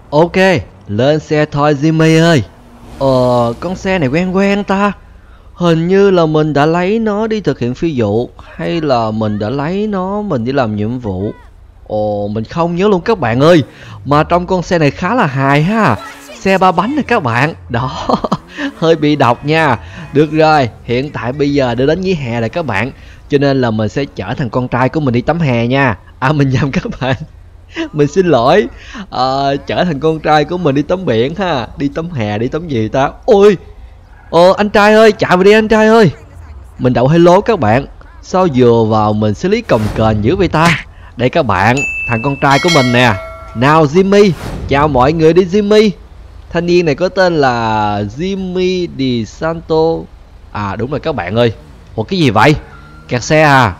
Ok, lên xe thôi Jimmy ơi. Con xe này quen quen ta. Hình như là mình đã lấy nó đi thực hiện phi vụ, hay là mình đã lấy nó mình đi làm nhiệm vụ. Mình không nhớ luôn các bạn ơi. Mà trong con xe này khá là hài ha. Xe ba bánh này các bạn. Đó, hơi bị độc nha. Được rồi, hiện tại bây giờ đã đến nghỉ hè rồi các bạn. Cho nên là mình sẽ chở thằng con trai của mình đi tắm hè nha. Mình nhầm các bạn. Mình xin lỗi. Chở thằng con trai của mình đi tắm biển ha. Đi tắm hè, đi tắm gì ta. Ôi, anh trai ơi, chạy vào đi anh trai ơi. Mình đậu hello các bạn. Sao vừa vào mình xử lý cồng kềnh dữ vậy ta. Đây các bạn, thằng con trai của mình nè. Nào Jimmy, chào mọi người đi Jimmy. Thanh niên này có tên là Jimmy Di Santo. Đúng rồi các bạn ơi. Ủa cái gì vậy? Kẹt xe à?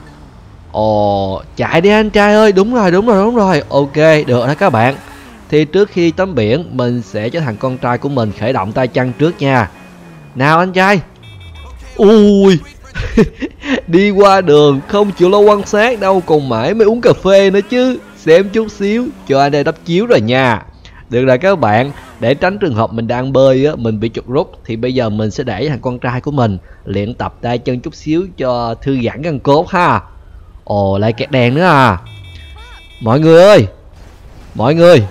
Chạy đi anh trai ơi. Đúng rồi. Ok, được đó các bạn. Thì trước khi tắm biển, mình sẽ cho thằng con trai của mình khởi động tay chân trước nha. Nào anh trai. Ui. Đi qua đường không chịu lo quan sát đâu, còn mãi mới uống cà phê nữa chứ. Xem chút xíu cho anh đây đắp chiếu rồi nha. Được rồi các bạn, để tránh trường hợp mình đang bơi á, mình bị chuột rút, thì bây giờ mình sẽ để thằng con trai của mình luyện tập tay chân chút xíu cho thư giãn gân cốt ha. Lại kẹt đèn nữa à. Mọi người ơi, mọi người.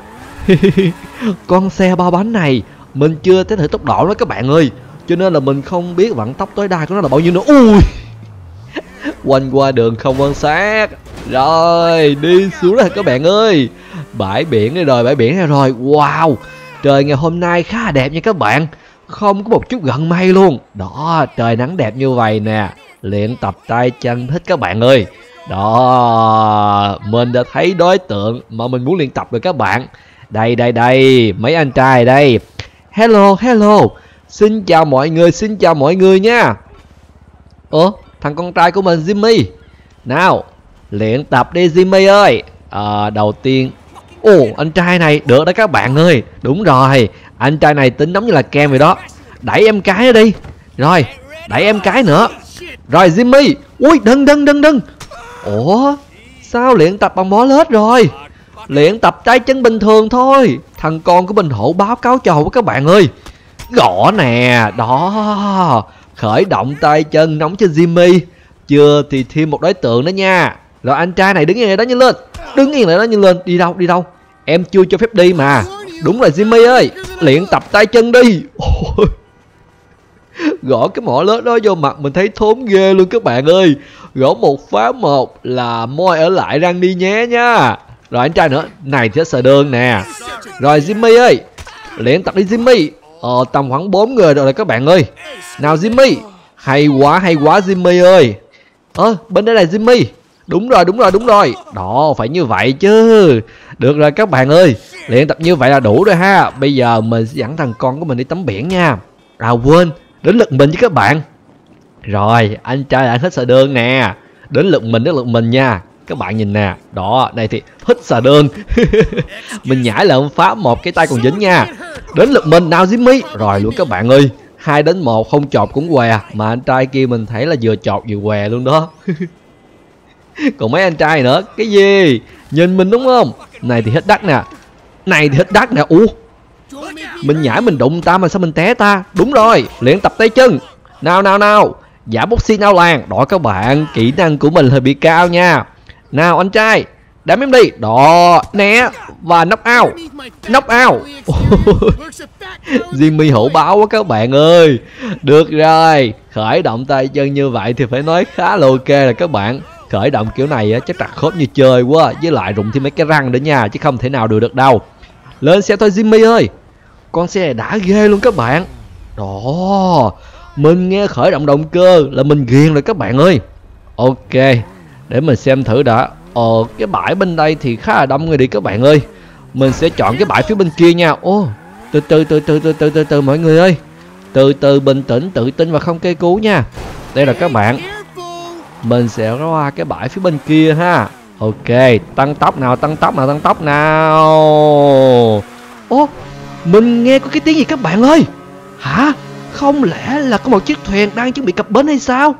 Con xe ba bánh này mình chưa tới thử tốc độ đó các bạn ơi, cho nên là mình không biết vận tốc tối đa của nó là bao nhiêu nữa. Ui, quanh qua đường không quan sát. Rồi đi xuống rồi các bạn ơi. Bãi biển đây rồi, bãi biển đây rồi. Wow, trời ngày hôm nay khá là đẹp nha các bạn. Không có một chút gợn mây luôn. Đó, trời nắng đẹp như vậy nè. Luyện tập tay chân thích các bạn ơi. Đó, mình đã thấy đối tượng mà mình muốn luyện tập rồi các bạn. Đây, mấy anh trai đây. Hello. Xin chào mọi người nha. Thằng con trai của mình Jimmy. Nào, luyện tập đi Jimmy ơi. Đầu tiên. Anh trai này được đó các bạn ơi. Đúng rồi, anh trai này tính giống như là kem vậy đó. Đẩy em cái nữa đi. Rồi, đẩy em cái nữa. Rồi Jimmy. Ui, đừng. Sao luyện tập bằng bó lết rồi? Luyện tập tay chân bình thường thôi. Thằng con của mình hộ báo cáo chầu với các bạn ơi. Gõ nè. Đó, khởi động tay chân nóng cho Jimmy. Chưa thì thêm một đối tượng nữa nha. Rồi anh trai này đứng yên lại đó nhanh lên. Đứng yên lại đó nhanh lên. Đi đâu? Em chưa cho phép đi mà. Đúng rồi Jimmy ơi, luyện tập tay chân đi. Gõ cái mỏ lết đó vô mặt mình thấy thốn ghê luôn các bạn ơi. Gõ một phá một là moi ở lại răng đi nhé nha. Rồi anh trai nữa. Này thì sờ đơn nè. Rồi Jimmy ơi, luyện tập đi Jimmy. Tầm khoảng 4 người rồi các bạn ơi. Nào Jimmy. Hay quá Jimmy ơi. Bên đây là Jimmy. Đúng rồi. Đó, phải như vậy chứ. Được rồi các bạn ơi, luyện tập như vậy là đủ rồi ha. Bây giờ mình sẽ dẫn thằng con của mình đi tắm biển nha. Quên, đến lượt mình với các bạn. Rồi, anh trai anh thích xà đơn nè. Đến lượt mình nha. Các bạn nhìn nè. Đó, đây thì thích xà đơn. Mình nhảy là phá một cái tay còn dính nha. Đến lượt mình, nào Jimmy. Rồi luôn các bạn ơi, 2-1 không chọt cũng què. Mà anh trai kia mình thấy là vừa chọt vừa què luôn đó. Còn mấy anh trai nữa, cái gì? Nhìn mình đúng không? Này thì hết đắt nè. Mình nhảy mình đụng ta mà sao mình té ta? Đúng rồi, luyện tập tay chân. Nào. Giả boxing ao làng. Đó các bạn, kỹ năng của mình hơi bị cao nha. Nào anh trai, đám em đi. Đó, né và knock out. Jimmy hổ báo quá các bạn ơi. Được rồi, khởi động tay chân như vậy thì phải nói khá là ok rồi các bạn. Khởi động kiểu này á, chắc trật khớp như chơi quá. Với lại rụng thêm mấy cái răng nữa nha, chứ không thể nào được đâu. Lên xe thôi Jimmy ơi. Con xe này đã ghê luôn các bạn. Đó, mình nghe khởi động động cơ là mình ghiền rồi các bạn ơi. Ok, để mình xem thử đã. Cái bãi bên đây thì khá là đông người đi các bạn ơi. Mình sẽ chọn cái bãi phía bên kia nha. Từ mọi người ơi. Từ bình tĩnh, tự tin và không cây cú nha. Đây là các bạn. Mình sẽ qua cái bãi phía bên kia ha. Ok, tăng tốc nào. Mình nghe có cái tiếng gì các bạn ơi. Hả? Không lẽ là có một chiếc thuyền đang chuẩn bị cập bến hay sao?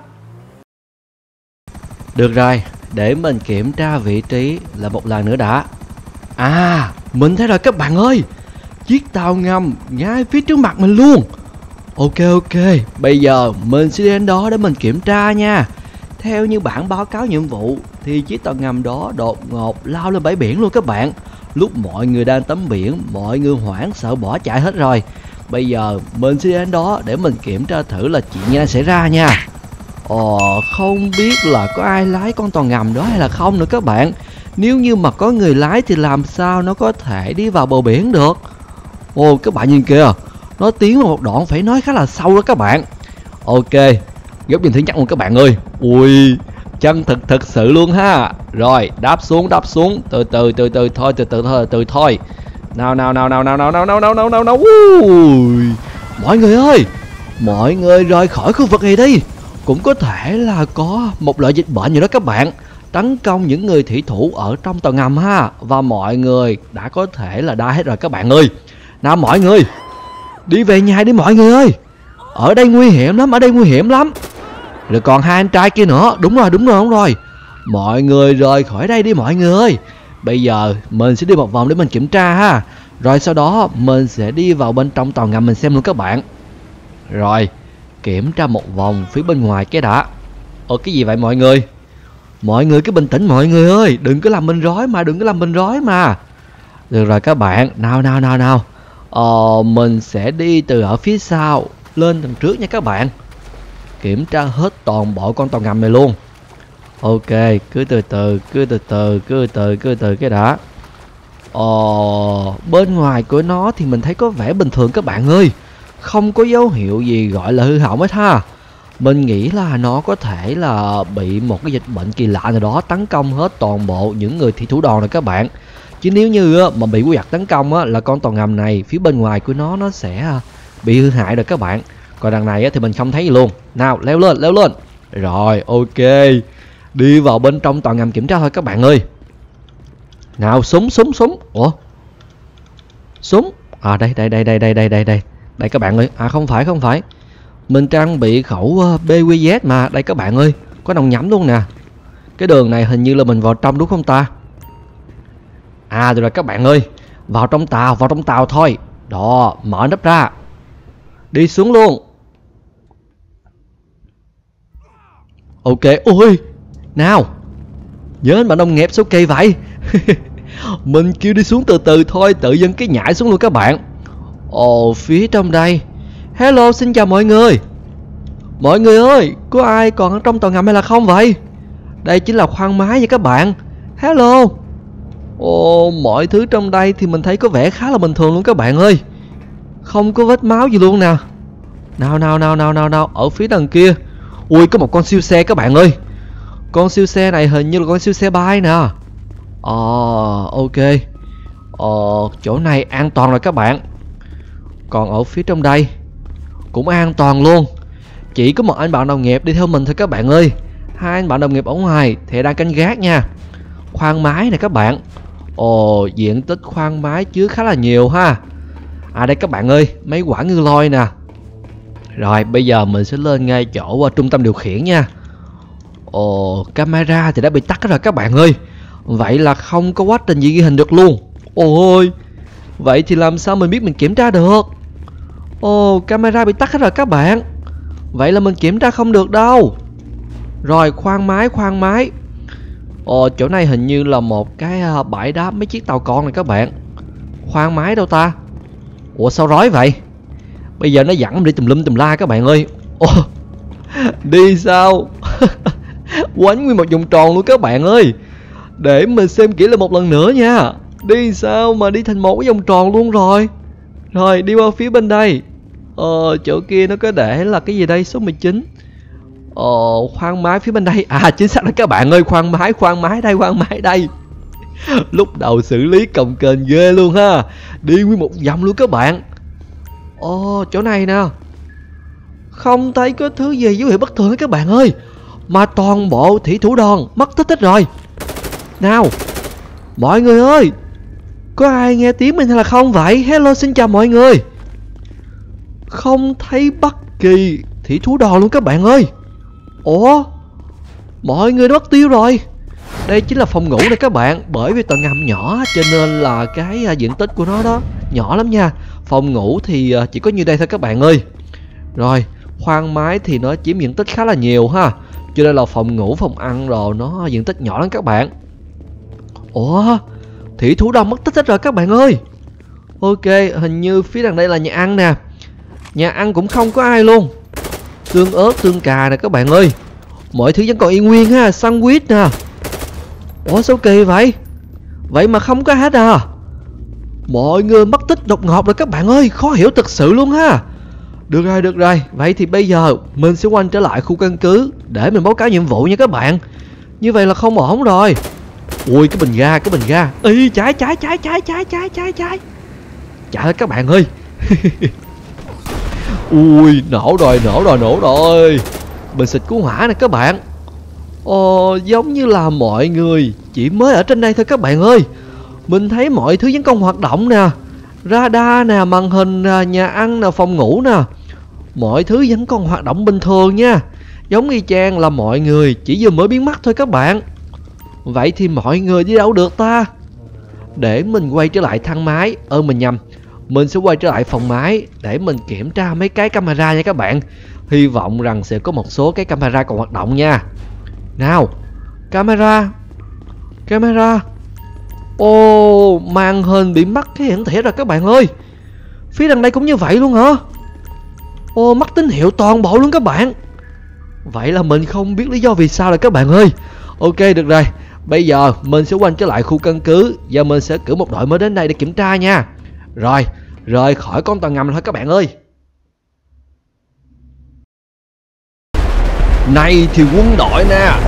Được rồi, để mình kiểm tra vị trí là một lần nữa đã. Mình thấy rồi các bạn ơi. chiếc tàu ngầm ngay phía trước mặt mình luôn. Ok, bây giờ mình sẽ đến đó để mình kiểm tra nha. Theo như bản báo cáo nhiệm vụ thì chiếc tàu ngầm đó đột ngột lao lên bãi biển luôn các bạn. Lúc mọi người đang tắm biển, mọi người hoảng sợ bỏ chạy hết rồi. Bây giờ mình sẽ đến đó để mình kiểm tra thử là chuyện gì xảy ra nha. Không biết là có ai lái con tàu ngầm đó hay là không nữa các bạn. Nếu như mà có người lái thì làm sao nó có thể đi vào bờ biển được. Các bạn nhìn kìa, nó tiến vào một đoạn phải nói khá là sâu đó các bạn. Ok, góc nhìn thứ nhất luôn các bạn ơi. Ui, chân thực sự luôn ha. Rồi, đáp xuống, từ từ thôi. Nào. Ui. Mọi người ơi, mọi người rời khỏi khu vực này đi. Cũng có thể là có một loại dịch bệnh gì đó các bạn tấn công những người thủy thủ ở trong tàu ngầm ha. Và mọi người đã có thể là đa hết rồi các bạn ơi. Nào mọi người, đi về nhà đi mọi người ơi. Ở đây nguy hiểm lắm, Rồi còn hai anh trai kia nữa. Đúng rồi. Mọi người rời khỏi đây đi mọi người ơi. Bây giờ mình sẽ đi một vòng để mình kiểm tra ha. Rồi sau đó mình sẽ đi vào bên trong tàu ngầm mình xem luôn các bạn. Rồi, kiểm tra một vòng phía bên ngoài cái đã. Cái gì vậy mọi người? Mọi người cứ bình tĩnh mọi người ơi. Đừng có làm mình rối mà. Được rồi các bạn. Nào. Mình sẽ đi từ ở phía sau lên tầng trước nha các bạn. Kiểm tra hết toàn bộ con tàu ngầm này luôn. Ok, cứ từ từ cái đã. Bên ngoài của nó thì mình thấy có vẻ bình thường các bạn ơi. Không có dấu hiệu gì gọi là hư hỏng hết ha. Mình nghĩ là nó có thể là bị một cái dịch bệnh kỳ lạ nào đó tấn công hết toàn bộ những người thủy thủ đoàn này các bạn. Chứ nếu như mà bị quái vật tấn công là con tàu ngầm này phía bên ngoài của nó sẽ bị hư hại rồi các bạn. Còn đằng này thì mình không thấy gì luôn. Nào, leo lên. Rồi, ok. Đi vào bên trong tàu ngầm kiểm tra thôi các bạn ơi. Nào, súng. Súng. Đây. Đây các bạn ơi. Không phải. Mình trang bị khẩu BQZ mà. Đây các bạn ơi. Có nòng nhắm luôn nè. Cái đường này hình như là mình vào trong đúng không ta? Được rồi các bạn ơi. Vào trong tàu thôi. Đó, mở nắp ra. Đi xuống luôn. Ok, ôi. Nào. Nhớ bạn đồng nghiệp số kỳ vậy. Mình kêu đi xuống từ từ thôi, tự dưng cái nhảy xuống luôn các bạn. Phía trong đây. Hello, xin chào mọi người. Mọi người ơi, có ai còn ở trong tàu ngầm hay là không vậy? Đây chính là khoang máy nha các bạn. Hello. Mọi thứ trong đây thì mình thấy có vẻ khá là bình thường luôn các bạn ơi. Không có vết máu gì luôn nè. Nào. Ở phía đằng kia. Ui, có một con siêu xe các bạn ơi. Con siêu xe này hình như là con siêu xe bay nè. Ok. Chỗ này an toàn rồi các bạn. Còn ở phía trong đây cũng an toàn luôn. Chỉ có một anh bạn đồng nghiệp đi theo mình thôi các bạn ơi. Hai anh bạn đồng nghiệp ở ngoài thì đang canh gác nha. Khoang máy này các bạn. Diện tích khoang máy chứa khá là nhiều ha. Đây các bạn ơi, mấy quả ngư lôi nè. Rồi bây giờ mình sẽ lên ngay chỗ trung tâm điều khiển nha. Camera thì đã bị tắt rồi các bạn ơi. Vậy là không có quá trình gì ghi hình được luôn. Ôi, vậy thì làm sao mình biết mình kiểm tra được? Camera bị tắt hết rồi các bạn. Vậy là mình kiểm tra không được đâu. Rồi, khoang máy. Chỗ này hình như là một cái bãi đáp mấy chiếc tàu con này các bạn. Khoang máy đâu ta? Sao rối vậy? Bây giờ nó dẫn em đi tùm lum tùm la các bạn ơi. Đi sao? Quánh nguyên một vòng tròn luôn các bạn ơi. Để mình xem kỹ lại một lần nữa nha. Đi sao mà đi thành một cái vòng tròn luôn rồi. Rồi, đi qua phía bên đây. Chỗ kia nó có để là cái gì đây? Số 19. Khoang máy phía bên đây. Chính xác đó các bạn ơi. Khoang máy đây. Lúc đầu xử lý cồng kềnh ghê luôn ha. Đi nguyên một vòng luôn các bạn. Chỗ này nè. Không thấy có thứ gì dấu hiệu bất thường hết các bạn ơi. Mà toàn bộ thủy thủ đoàn mất tích hết rồi. Nào, mọi người ơi, có ai nghe tiếng mình hay là không vậy? Hello, xin chào mọi người. Không thấy bất kỳ thủy thủ đoàn luôn các bạn ơi. Mọi người mất tiêu rồi. Đây chính là phòng ngủ này các bạn. Bởi vì tòa ngầm nhỏ cho nên là cái diện tích của nó đó nhỏ lắm nha. Phòng ngủ thì chỉ có nhiêu đây thôi các bạn ơi. Rồi, khoang máy thì nó chiếm diện tích khá là nhiều ha. Cho nên là phòng ngủ, phòng ăn rồi nó diện tích nhỏ lắm các bạn. Ủa, thủy thủ đoàn mất tích hết rồi các bạn ơi. Ok, hình như phía đằng đây là nhà ăn nè. Nhà ăn cũng không có ai luôn. Tương ớt, tương cà nè các bạn ơi. Mọi thứ vẫn còn y nguyên ha, sandwich nè. Ủa sao kỳ vậy? Vậy mà không có hết à? Mọi người mất tích đột ngột rồi các bạn ơi, khó hiểu thật sự luôn ha. Được rồi, vậy thì bây giờ mình sẽ quay trở lại khu căn cứ để mình báo cáo nhiệm vụ nha các bạn. Như vậy là không ổn rồi. Ui, cái bình ga. Ý, cháy. Chạy thôi các bạn ơi. Ui, nổ rồi. Bình xịt cứu hỏa nè các bạn. Giống như là mọi người chỉ mới ở trên đây thôi các bạn ơi. Mình thấy mọi thứ vẫn còn hoạt động nè. Radar nè, màn hình nè, nhà ăn nè, phòng ngủ nè. Mọi thứ vẫn còn hoạt động bình thường nha. Giống y chang là mọi người chỉ vừa mới biến mất thôi các bạn. Vậy thì mọi người đi đâu được ta? Để mình quay trở lại thang máy. Mình nhầm. Mình sẽ quay trở lại phòng máy để mình kiểm tra mấy cái camera nha các bạn. Hy vọng rằng sẽ có một số cái camera còn hoạt động nha. Nào, camera. Màn hình bị mất cái hiển thị rồi các bạn ơi. Phía đằng đây cũng như vậy luôn hả? Mất tín hiệu toàn bộ luôn các bạn. Vậy là mình không biết lý do vì sao rồi các bạn ơi. Ok, được rồi. Bây giờ mình sẽ quay trở lại khu căn cứ và mình sẽ cử một đội mới đến đây để kiểm tra nha. Rồi, rời khỏi con tàu ngầm thôi các bạn ơi. Này thì quân đội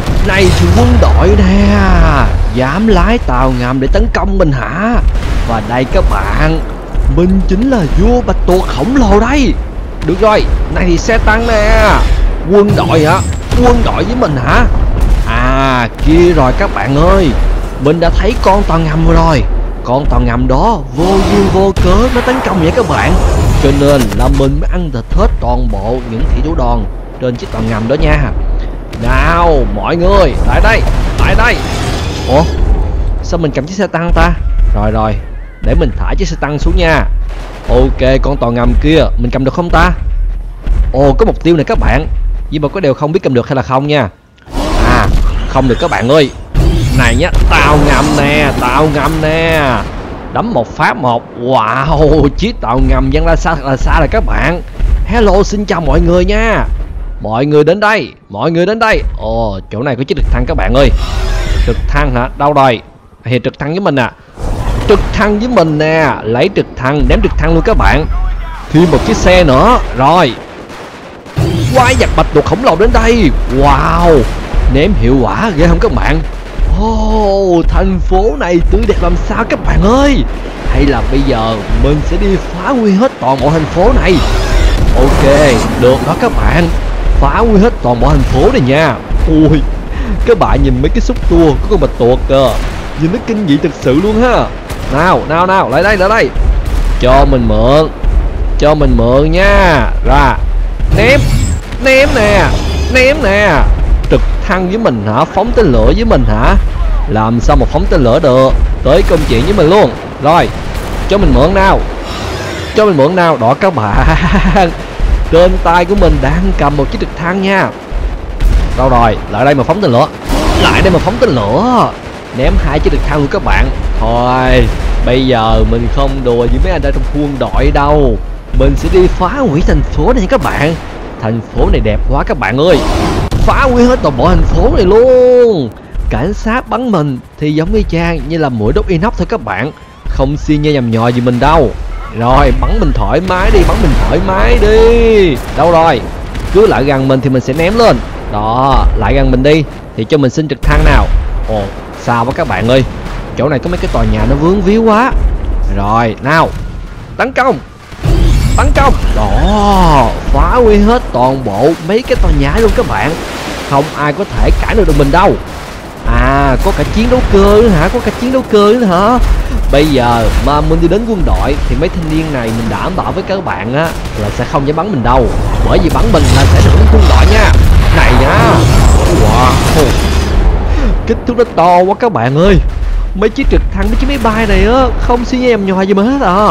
nè, dám lái tàu ngầm để tấn công mình hả? Và đây các bạn, mình chính là vua bạch tuộc khổng lồ đây. Được rồi, này thì xe tăng nè. Quân đội hả? Quân đội với mình hả? À, kia rồi các bạn ơi. Mình đã thấy con tàu ngầm rồi. Con tàu ngầm đó vô duyên vô cớ nó tấn công vậy các bạn. Cho nên là mình mới ăn thịt hết toàn bộ những thủy thủ đoàn trên chiếc tàu ngầm đó nha. Nào mọi người, lại đây. Ủa, sao mình cầm chiếc xe tăng ta? Rồi, để mình thả chiếc xe tăng xuống nha. Ok, con tàu ngầm kia mình cầm được không ta? Có mục tiêu này các bạn. Nhưng mà có điều không biết cầm được hay là không nha. À, không được các bạn ơi. Này nhá, tàu ngầm nè. Đấm một phát một. Wow, chiếc tàu ngầm văng ra xa thật là xa rồi các bạn. Hello, xin chào mọi người nha. Mọi người đến đây. Chỗ này có chiếc trực thăng các bạn ơi. Trực thăng hả? Đâu rồi? Thì trực thăng với mình à. Trực thăng với mình nè. Lấy trực thăng, ném trực thăng luôn các bạn. Thêm một chiếc xe nữa. Rồi, quái vật bạch tuộc khổng lồ đến đây. Wow, ném hiệu quả ghê không các bạn? Thành phố này tươi đẹp làm sao các bạn ơi. Hay là bây giờ mình sẽ đi phá hủy hết toàn bộ thành phố này. Ok, được đó các bạn. Phá hủy hết toàn bộ thành phố này nha. Ui, các bạn nhìn mấy cái xúc tua có con bạch tuộc kìa. Nhìn nó kinh dị thực sự luôn ha. Nào, lại đây. Cho mình mượn nha. Ra, ném nè. Trực thăng với mình hả? Phóng tên lửa với mình hả? Làm sao mà phóng tên lửa được? Tới công chuyện với mình luôn. Rồi, cho mình mượn nào. Đó các bạn. Trên tay của mình đang cầm một chiếc trực thăng nha. Đâu rồi? Lại đây mà phóng tên lửa. Ném hai chiếc trực thăng luôn các bạn. Thôi, bây giờ mình không đùa với mấy anh ở trong quân đội đâu. Mình sẽ đi phá hủy thành phố này các bạn. Thành phố này đẹp quá các bạn ơi. Phá hủy hết toàn bộ thành phố này luôn. Cảnh sát bắn mình thì giống y chang như là mũi đốt inox thôi các bạn. Không xi nhê nhầm nhò gì mình đâu. Rồi, bắn mình thoải mái đi. Đâu rồi? Cứ lại gần mình thì mình sẽ ném lên. Đó, lại gần mình đi. Thì cho mình xin trực thăng nào. Sao quá các bạn ơi. Chỗ này có mấy cái tòa nhà nó vướng víu quá. Rồi, nào. Tấn công. Đó, phá hủy hết toàn bộ mấy cái tòa nhà luôn các bạn. Không ai có thể cản được mình đâu. À, có cả chiến đấu cơ nữa hả? Bây giờ mà mình đi đến quân đội thì mấy thanh niên này mình đảm bảo với các bạn á là sẽ không dám bắn mình đâu. Bởi vì bắn mình là sẽ được đến quân đội nha. Này nha. Wow, kích thước nó to quá các bạn ơi. Mấy chiếc trực thăng, mấy chiếc máy bay này á không xi nhê nhò gì mà hết à.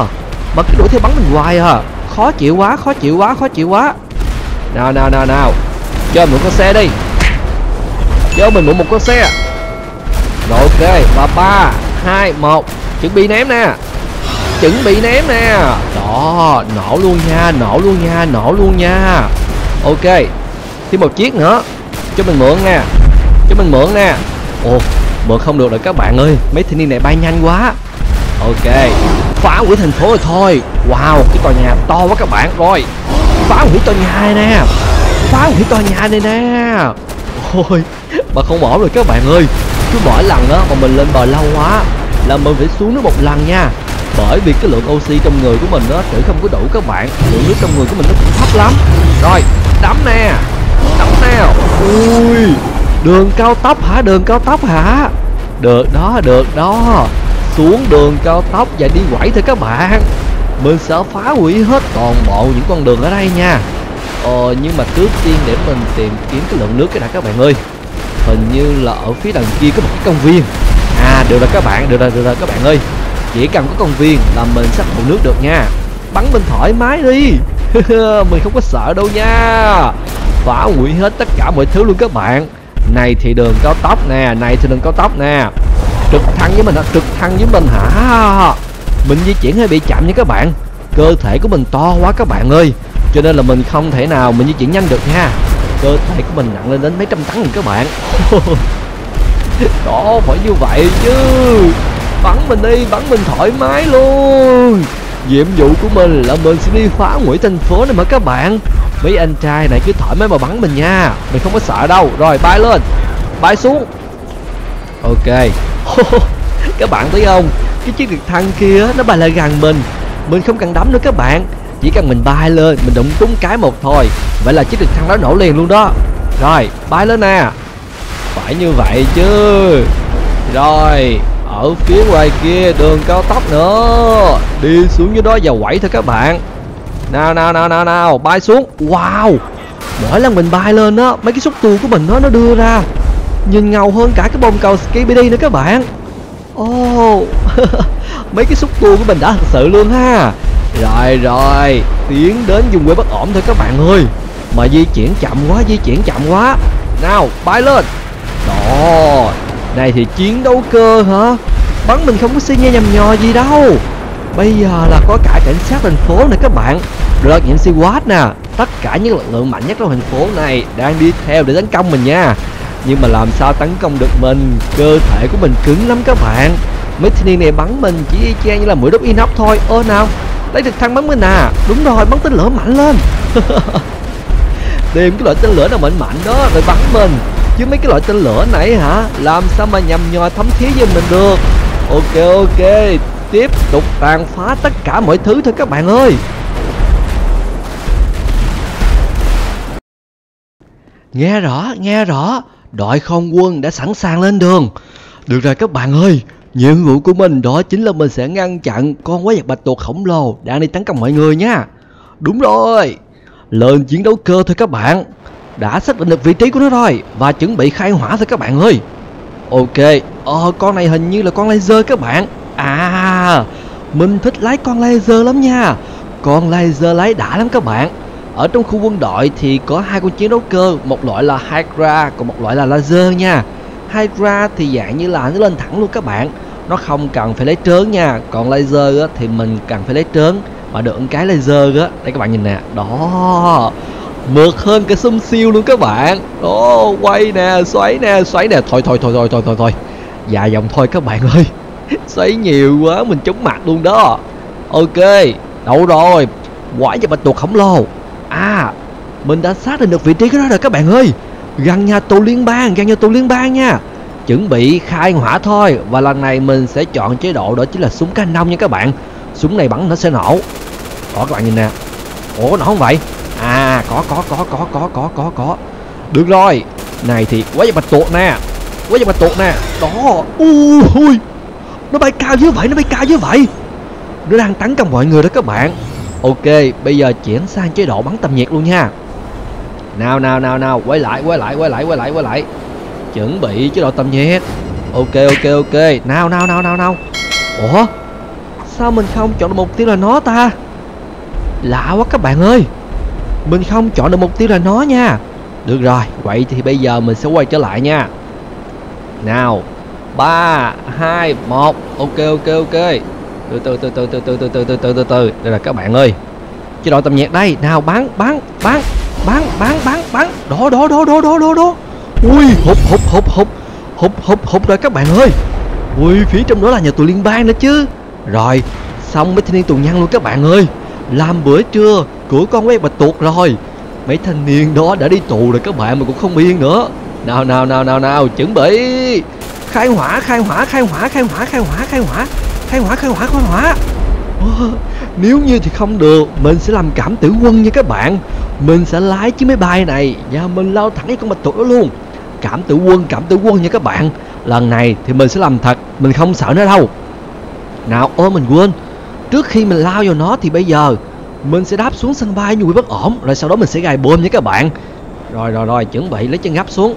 mà cứ đuổi theo bắn mình hoài à. Khó chịu quá, khó chịu quá, khó chịu quá. Nào cho mình một con xe đi, cho mình mượn một con xe. Rồi ok, và 3, 2, 1, chuẩn bị ném nè. Chuẩn bị ném nè. Đó, nổ luôn nha, nổ luôn nha, nổ luôn nha. Ok, thêm một chiếc nữa. Cho mình mượn nè, cho mình mượn nè. Ồ, mượn không được rồi các bạn ơi, mấy thanh niên này bay nhanh quá. Ok, phá hủy thành phố rồi thôi. Wow, cái tòa nhà to quá các bạn. Rồi, phá hủy tòa nhà này nè, phá hủy tòa nhà này nè. Ôi, mà không ổn rồi các bạn ơi. Cứ mỗi lần á mà mình lên bờ lâu quá là mình phải xuống nước một lần nha. Bởi vì cái lượng oxy trong người của mình á sẽ không có đủ các bạn. Lượng nước trong người của mình nó cũng thấp lắm. Rồi, đấm nè, đấm nào. Ui, đường cao tốc hả, đường cao tốc hả? Được đó, được đó. Xuống đường cao tốc và đi quẩy thôi các bạn. Mình sẽ phá hủy hết toàn bộ những con đường ở đây nha. Nhưng mà trước tiên để mình tìm kiếm cái lượng nước cái đã các bạn ơi. Hình như là ở phía đằng kia có một cái công viên. Được rồi các bạn, được rồi các bạn ơi. Chỉ cần có công viên là mình sẽ đổ nước được nha. Bắn mình thoải mái đi. Mình không có sợ đâu nha. Phá hủy hết tất cả mọi thứ luôn các bạn. Này thì đường cao tốc nè, này thì đường cao tốc nè. Trực thăng với mình hả, trực thăng với mình hả? Mình di chuyển hơi bị chậm nha các bạn. Cơ thể của mình to quá các bạn ơi, cho nên là mình không thể nào mình di chuyển nhanh được nha. Cơ thể của mình nặng lên đến mấy trăm tấn rồi các bạn. Đó, phải như vậy chứ. Bắn mình đi, bắn mình thoải mái luôn. Nhiệm vụ của mình là mình sẽ đi phá hủy thành phố này mà các bạn. Mấy anh trai này cứ thoải mái mà bắn mình nha. Mình không có sợ đâu. Rồi bay lên, bay xuống. Ok. Các bạn thấy không, cái chiếc trực thăng kia nó bay lại gần mình. Mình không cần đấm nữa các bạn, chỉ cần mình bay lên, mình đụng trúng cái một thôi, vậy là chiếc trực thăng đó nổ liền luôn đó. Rồi, bay lên nè. Phải như vậy chứ. Rồi, ở phía ngoài kia đường cao tốc nữa. Đi xuống dưới đó và quẩy thôi các bạn. Nào, bay xuống. Wow, mỗi lần mình bay lên á, mấy cái xúc tua của mình nó đưa ra nhìn ngầu hơn cả cái bồn cầu Skibidi nữa các bạn. Mấy cái xúc tua của mình đã thật sự luôn ha. Rồi, tiến đến vùng quê bất ổn thôi các bạn ơi. Mà di chuyển chậm quá, di chuyển chậm quá. Nào, bay lên. Đó, này thì chiến đấu cơ hả? Bắn mình không có xi nhê nhầm nhò gì đâu. Bây giờ là có cả cảnh sát thành phố này các bạn. Được những SWAT nè. Tất cả những lực lượng mạnh nhất trong thành phố này đang đi theo để tấn công mình nha. Nhưng mà làm sao tấn công được mình? Cơ thể của mình cứng lắm các bạn. Mấy thanh niên này bắn mình chỉ y chang như là mũi đốt inox thôi. Nào, lấy trực thăng bắn mình à. Đúng rồi, bắn tên lửa mạnh lên. Tìm cái loại tên lửa nào mạnh mạnh đó rồi bắn mình. Chứ mấy cái loại tên lửa này hả, làm sao mà nhằm nhò thấm thía với mình được. Ok, tiếp tục tàn phá tất cả mọi thứ thôi các bạn ơi. Nghe rõ, đội không quân đã sẵn sàng lên đường. Được rồi các bạn ơi, nhiệm vụ của mình đó chính là mình sẽ ngăn chặn con quái vật bạch tuộc khổng lồ đang đi tấn công mọi người nha. Đúng rồi, lên chiến đấu cơ thôi các bạn. Đã xác định được vị trí của nó rồi và chuẩn bị khai hỏa thôi các bạn ơi. Ok, con này hình như là con laser các bạn. Mình thích lái con laser lắm nha. Con laser lái đã lắm các bạn. Ở trong khu quân đội thì có hai con chiến đấu cơ, một loại là Hydra, còn một loại là laser nha. Hydra thì dạng như là nó lên thẳng luôn các bạn, nó không cần phải lấy trớn nha. Còn laser á, thì mình cần phải lấy trớn. Mà được cái laser á, đây các bạn nhìn nè, đó, mượt hơn cả xung siêu luôn các bạn. Đó, quay nè, xoáy nè. Thôi, dạ dòng thôi các bạn ơi. Xoáy nhiều quá mình chóng mặt luôn đó. Ok, đâu rồi, quái vật bạch tuộc khổng lồ. Mình đã xác định được vị trí của nó rồi các bạn ơi. Gần nhà tù liên bang, nha. Chuẩn bị khai hỏa thôi. Và lần này mình sẽ chọn chế độ đó chính là súng canon nha các bạn. Súng này bắn nó sẽ nổ. Đó các bạn nhìn nè. Ủa nổ không vậy? Có. Được rồi. Này thì quái vật bạch tuộc nè. Đó. Ui, nó bay cao như vậy. Nó đang tấn công mọi người đó các bạn. Ok, bây giờ chuyển sang chế độ bắn tầm nhiệt luôn nha. Nào, quay lại. Chuẩn bị chế độ tầm nhiệt. Ok. Nào. Ủa, Sao mình không chọn được mục tiêu là nó ta? Lạ quá các bạn ơi. Mình không chọn được mục tiêu là nó nha. Được rồi, vậy thì bây giờ mình sẽ quay trở lại nha. Nào, 3, 2, 1. Ok. Từ. Đây là các bạn ơi. Chế độ tầm nhạc đây. Nào, bắn. Đó. Ui, hụt rồi các bạn ơi. Ui, phía trong đó là nhà tù liên bang nữa chứ. Rồi, xong mấy thanh niên tù nhân luôn các bạn ơi. Làm bữa trưa của con quét bạch tuộc rồi. Mấy thanh niên đó đã đi tù rồi các bạn mà cũng không yên nữa. Nào, chuẩn bị. Khai hỏa. Nếu như thì không được, mình sẽ làm cảm tử quân nha các bạn. Mình sẽ lái chiếc máy bay này và mình lao thẳng với con bạch tuộc đó luôn. Cảm tử quân nha các bạn. Lần này thì mình sẽ làm thật, mình không sợ nó đâu. Nào, mình quên. Trước khi mình lao vào nó thì bây giờ mình sẽ đáp xuống sân bay như quỷ bất ổn. Rồi sau đó mình sẽ gài bom nha các bạn. Rồi, chuẩn bị lấy chân gấp xuống.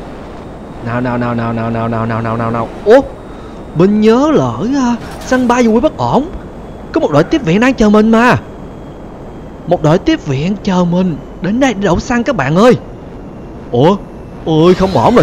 Nào. Ủa, mình nhớ là ở sân bay như quỷ bất ổn có một đội tiếp viện đang chờ mình mà. Một đội tiếp viện chờ mình đến đây để đổ xăng các bạn ơi. Ủa, ôi không ổn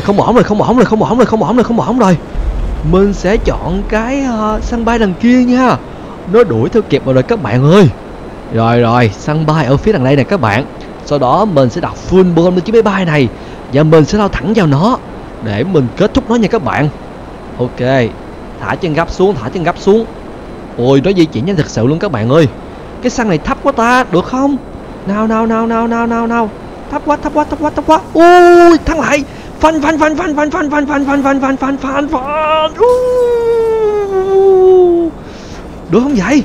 rồi. Mình sẽ chọn cái sân bay đằng kia nha. Nó đuổi theo kịp rồi các bạn ơi. Rồi, sân bay ở phía đằng đây nè các bạn. Sau đó mình sẽ đặt full bom lên chiếc máy bay này và mình sẽ lao thẳng vào nó để mình kết thúc nó nha các bạn. Ok, thả chân gấp xuống. Ôi, nó di chuyển nhanh thật sự luôn các bạn ơi. Cái xăng này thấp quá ta, được không? Nào. Thấp quá. Ui, thắng lại. Phanh. Được không vậy?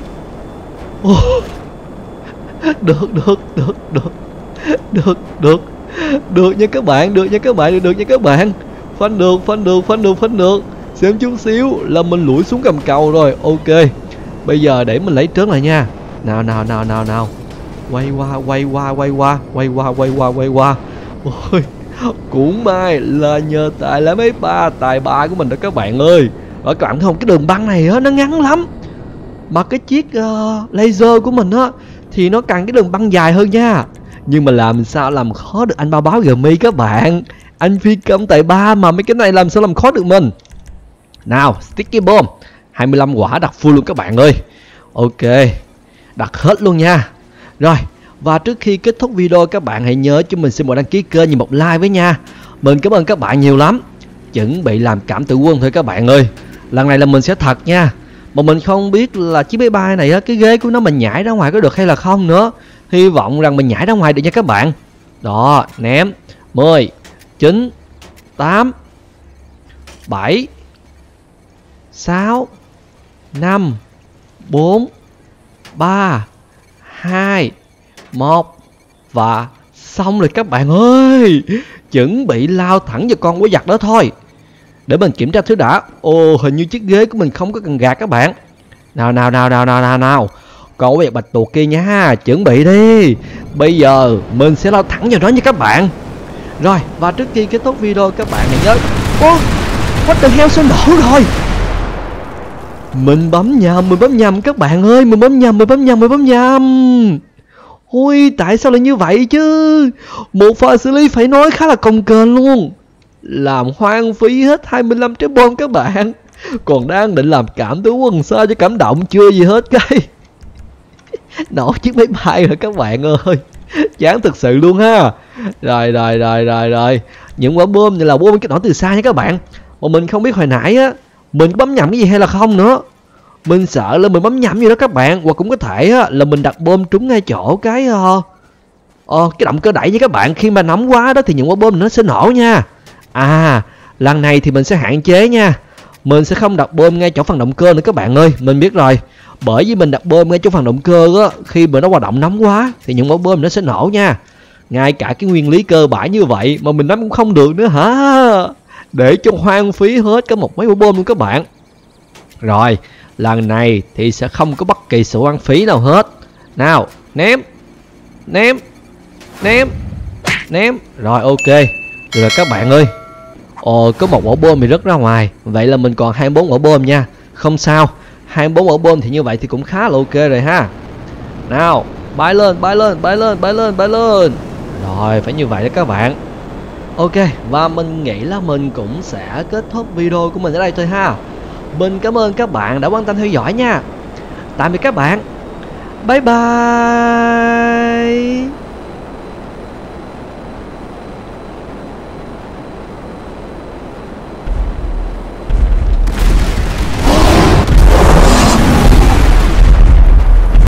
Được nha các bạn. Phanh được. Xem chút xíu là mình lủi xuống gầm cầu rồi. Ok. Bây giờ để mình lấy trớn lại nha. Nào. Quay qua. Ôi, cũng may là nhờ tài lái máy ba tài ba của mình đó các bạn ơi. Ở các bạn thấy không, cái đường băng này á nó ngắn lắm. Mà cái chiếc laser của mình á thì nó cần cái đường băng dài hơn nha. Nhưng mà làm sao làm khó được anh bao báo Gmi các bạn. Anh phi công tài ba mà mấy cái này làm sao làm khó được mình. Nào, sticky bomb 25 quả đặt full luôn các bạn ơi. Ok, đặt hết luôn nha. Rồi, và trước khi kết thúc video các bạn hãy nhớ cho mình xin một đăng ký kênh và một like với nha. Mình cảm ơn các bạn nhiều lắm. Chuẩn bị làm cảm tử quân thôi các bạn ơi. Lần này là mình sẽ thật nha. Mà mình không biết là chiếc máy bay này á, cái ghế của nó mình nhảy ra ngoài có được hay là không nữa. Hy vọng rằng mình nhảy ra ngoài được nha các bạn. Đó, ném 10, 9, 8, 7, 6, 5, 4, 3, 2, 1. Và xong rồi các bạn ơi. Chuẩn bị lao thẳng vào con quái vật đó thôi. Để mình kiểm tra thứ đã. Ồ, hình như chiếc ghế của mình không có cần gạt các bạn. Nào. Con quái vật bạch tuộc kia nha. Chuẩn bị đi. Bây giờ mình sẽ lao thẳng vào đó nha các bạn. Rồi, và trước khi kết thúc video các bạn hãy nhớ. Ô, what the hell, sao nổ rồi? Mình bấm nhầm các bạn ơi. Mình bấm nhầm. Ôi, tại sao lại như vậy chứ? Một pha xử lý phải nói khá là cồng kềnh luôn. Làm hoang phí hết 25 trái bom các bạn. Còn đang định làm cảm tử quân sao cho cảm động chưa gì hết cái nổ chiếc máy bay rồi các bạn ơi. Chán thực sự luôn ha. Rồi. Những quả bom này là bom cái nổ từ xa nha các bạn. Mà mình không biết hồi nãy á mình có bấm nhầm cái gì hay là không nữa. Mình sợ là mình bấm nhầm gì đó các bạn. Hoặc cũng có thể á, là mình đặt bom trúng ngay chỗ cái động cơ đẩy nha các bạn. Khi mà nóng quá đó thì những quả bom nó sẽ nổ nha. À, lần này thì mình sẽ hạn chế nha. Mình sẽ không đặt bom ngay chỗ phần động cơ nữa các bạn ơi. Mình biết rồi. Bởi vì mình đặt bom ngay chỗ phần động cơ á, khi mà nó hoạt động nóng quá thì những quả bom nó sẽ nổ nha. Ngay cả cái nguyên lý cơ bản như vậy mà mình nắm cũng không được nữa hả? Để cho hoang phí hết cả một mấy quả bom luôn các bạn. Rồi, lần này thì sẽ không có bất kỳ sự hoang phí nào hết. Nào, ném. Rồi, ok. Rồi các bạn ơi. Ồ, có một quả bom bị rớt ra ngoài. Vậy là mình còn 24 quả bom nha. Không sao, 24 mẫu bom thì như vậy thì cũng khá là ok rồi ha. Nào, bay lên, bay lên, bay lên, bay lên, bay lên. Rồi, phải như vậy đó các bạn. Ok, và mình nghĩ là mình cũng sẽ kết thúc video của mình ở đây thôi ha. Mình cảm ơn các bạn đã quan tâm theo dõi nha. Tạm biệt các bạn. Bye bye.